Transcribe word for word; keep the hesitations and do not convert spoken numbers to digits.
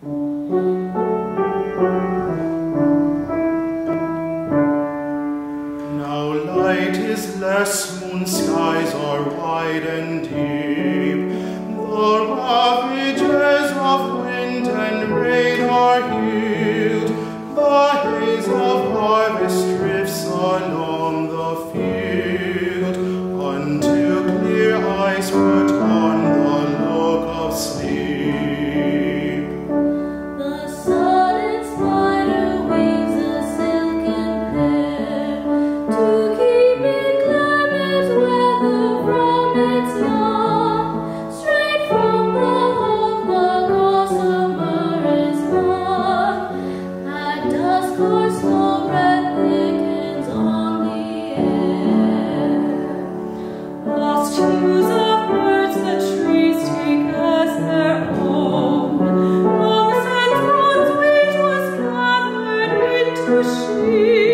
Now light is less, moon skies are wide and deep. The ravages of wind and rain are healed. The haze of harvest drifts along the field, until clear eyes put on the look of sleep. The sudden spider weaves a silken pear to keep inclement weather from its young. Straight from the hawk the gossamer is born. At dusk her snow breath thickens on the air. Lost hues of birds the trees take as their own. Long since bronze wheat was gathered into sheaves.